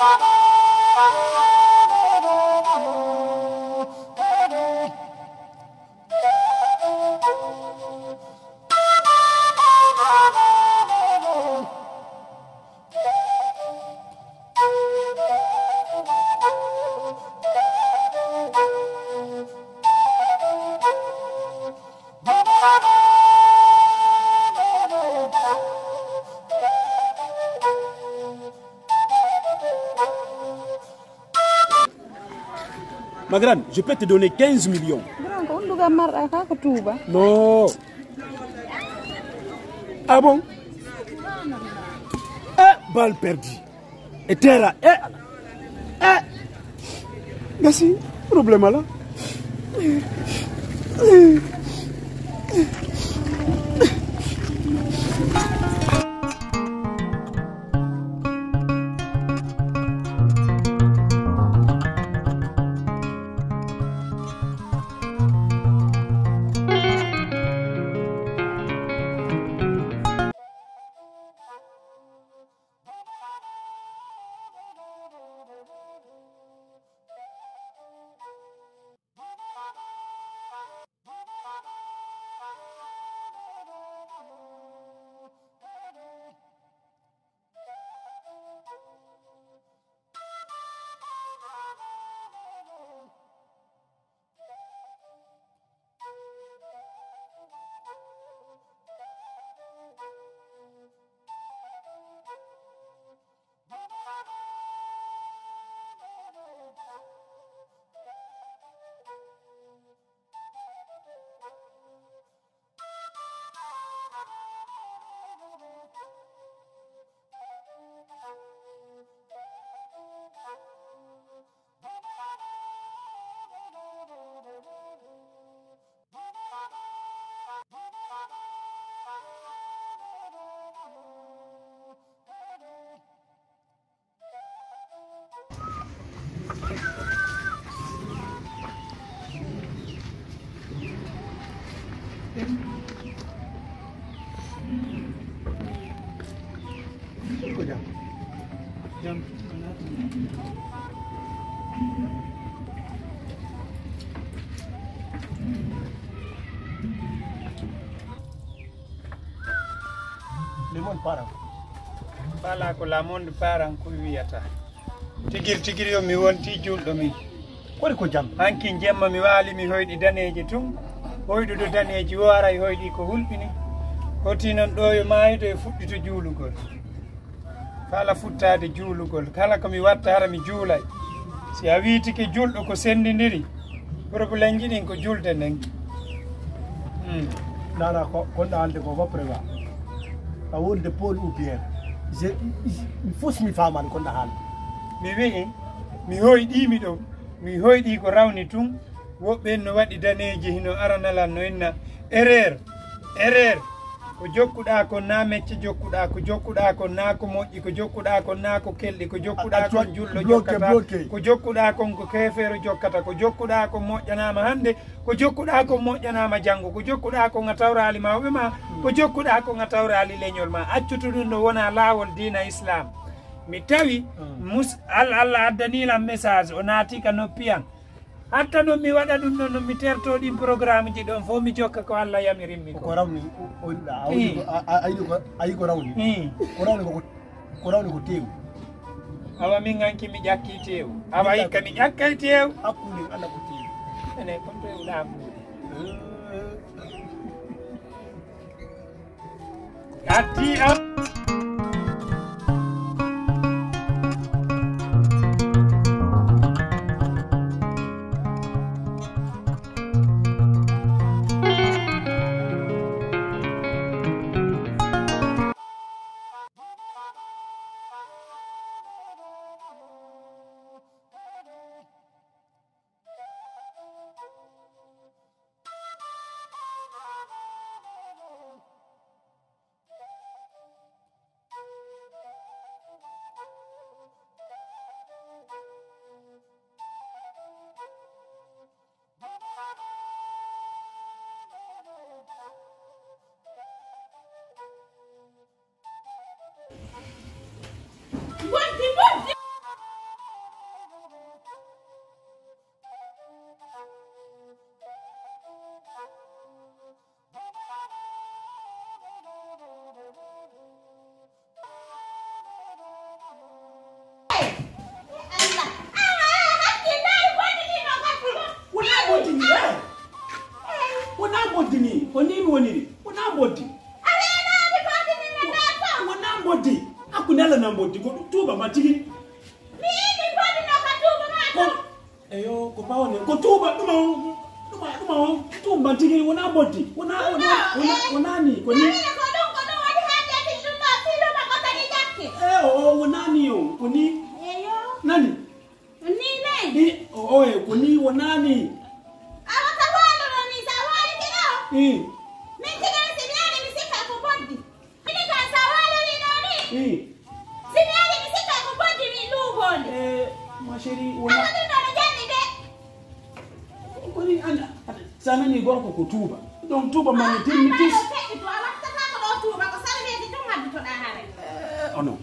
Ma grande, je peux te donner 15 millions. Non. Ah bon? Balle perdue. Et terre. Merci. Problème là. Le monde parent. Bala ko la monde parent ko wiyata. Tigir yo mi wonti juldo mi. Kodi ko jam. Hanki jemma mi wali mi hoydi daneje tum. Hoydu do daneji wara e hoydi ko hulbini. Hoti non do yo maydo e fuddi to juulugol. Kala futtade juulugol, kala ko mi watta hara mi juulay. Si a witike juldo ko sendindiri. Problème jidin ko julde nden. Nana ko konda hande ko bapreva. A wonde Paul ou Pierre. Il faut mi faman konda hande. Mi wi'i mi hoyɗimi ɗo mi hoyɗi ko rawni tun woɓɓe no waɗi daneji hino aranalan no inna erreur ko jokkuɗa ko na mecce jokkuɗa ko jokkuɗa ko na ko moƴƴi ko jokkuɗa ko na ko kelɗi ko jokkuɗa kon julɗo jokkata ko jokkuɗa kon ko kefeero jokkata ko jokkuɗa ko moƴƴanama hande ko jokkuɗa ko moƴƴanama janggo ko jokkuɗa ko nga tawrali mawɓe ma ko jokkuɗa ko nga tawrali leñol ma accutu ɗum no wona lawol dina islam mi tawi Allah addanilam message o naati ka noppiyan hatta non mi waɗa ɗum ɗon no mi terto ɗin programme ji ɗon fof mi jokka ko Allah yamirinmi ko rawni ayi ko rawni ko rawni ko tew awa min ganki mi ƴakki tew awa hikka mi ƴakkay tew hakkude Allah ko tew ene kon to ɗamude atti am woni wona mboddi arena pati ni ndata wona mboddi akunela na mboddi ko tuba ma tigi mimi pati no katuba ma eyo ko pawone ko tuba duma tumba tigi wona mboddi wona ni ko ni wonani yo kuni eyo nani nine oe kuni wonani awatawalo ni sawali kilo mimi kile simiani misika kubodi mimi ka sawalo ni nani simiani misika kubodi mi lubonde masheri wona ndo na jani de kuni anda sana ni gorko kutuba donc tuba mani timitis ono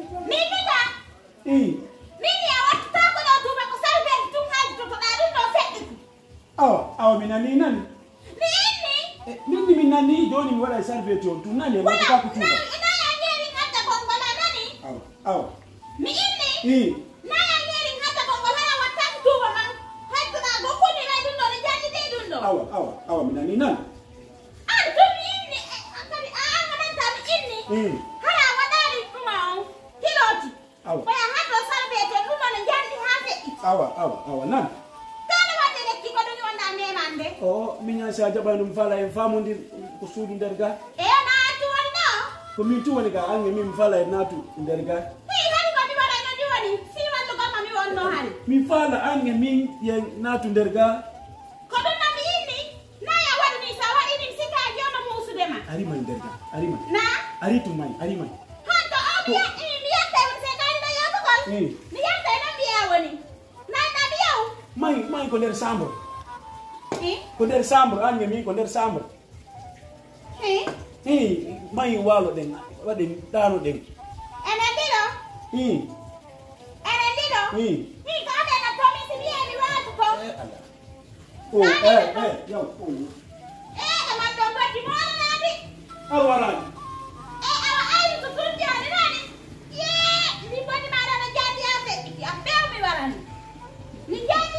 mimi awataka na tuba ko salbe tunga to na do fekki aw minani nani nini minani doni wala salbe to tunani wataka kutuba ina ya ngeri hata kongola nani aw mimi na ya ngeri hata kongola wataka tuba man hata na go ko ni na dundo ni jani de dundo aw minani nani antu mimi akari anga ta mimi hala wadari mao kiloti aw awa nan kana wadere ki godo ni wanda memande minya sa jabanu mfala en famundi ko suudu nderga na tu wanda ko min tu woni ga ange min mfala en natu nderga hani ko di wala no di woni si wando ko mami wonno hani mi fala ange min yen natu nderga ko do na mi ni na ya wadu ni sawa ini sika jono musu dema ari man nderga ari man na ari tu man hanto obiya mi yanta wonse kan na ya ko mi yanta na biya woni mai ko der sambre ko der sambre ange mi ko der sambre mai walo den wadi dano den ene dilo mi ka de na to mi si biya mi watu to yo man do bati mo na bi awara awa ai ko tunja ni nani ni bani ma na jadi ape ya pe mi warani ni jadi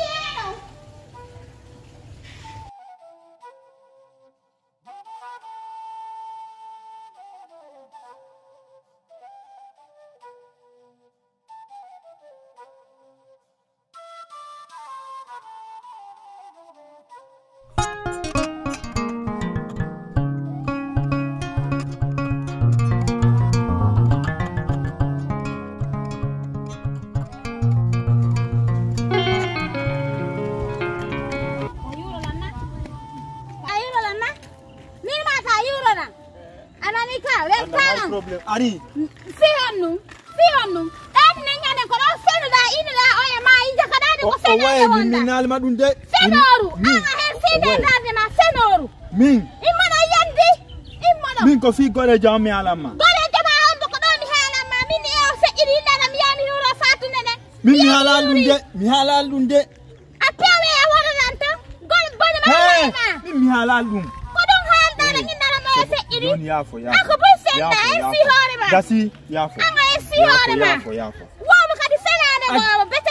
problem ari fi hannu dan nan yana ko do senu da ina da oya ma inja kada de ko senu waye min nalma dum de senoru anga he sede darde ma senoru min imana yandi imana min ko fi gore jam mi alama gore jama on ko do mi halama min e o se iri dana mi yami huro fatu nene min mi halal dum de a pewe e wona nanta gol bone ma min mi halal dum ko don hal dana ni dana ma se iri don yafo ako bo senda e fi hore ma gasi yafo anga e fi hore ma yafo wow kadi senade go bete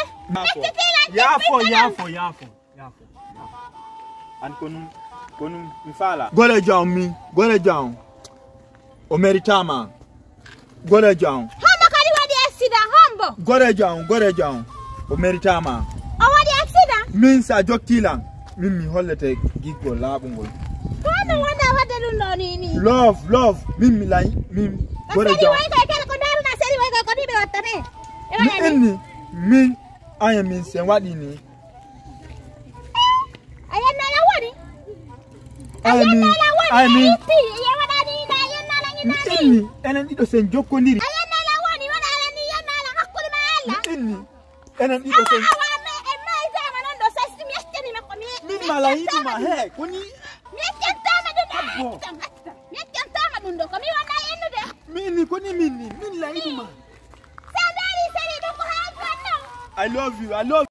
yafo an konu mi fala gore jam o meritama gore jam hombo kadi wadi accident hombo gore jam o meritama o wadi accident min sa jokkila min mi hollete giggo labungol wanda wadde dum do ni love min mi lay min gore jam way ko kala ko daruna seri way ko dibe wattane min aya min sen wadi ni ayanna la woni ya wada ni da ayanna la ni ni enen dido sen jokkondiri ayanna la woni wala ala ni yanna la hakkude ma alla enen dido sen min mala yidu ma he koni mi tantama dum do ko mi wona yennude min koni min la yidu ma sadari sari do ko ha fanno I love you